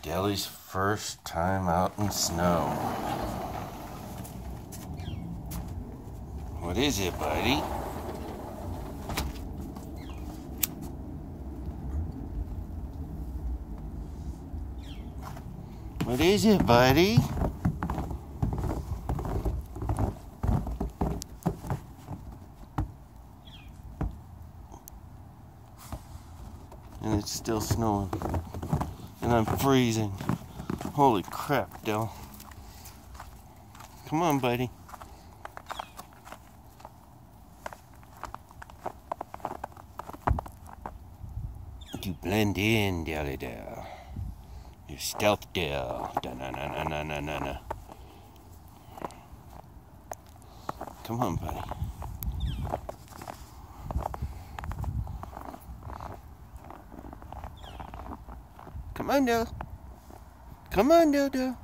Deli's first time out in snow. What is it, buddy? What is it, buddy? And it's still snowing. And I'm freezing. Holy crap, Del. Come on, buddy. You blend in, Deli Del. You're stealth Del. Da-na-na-na-na-na-na. Come on, buddy. Come on, Del. Come on, Del.